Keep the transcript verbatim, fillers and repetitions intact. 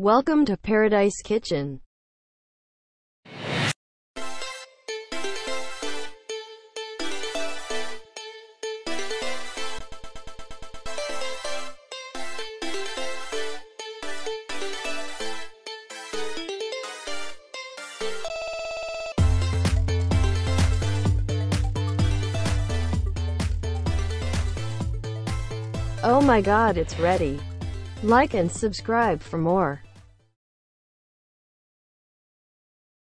Welcome to Paradise Kitchen. Oh my god, it's ready. Like and subscribe for more.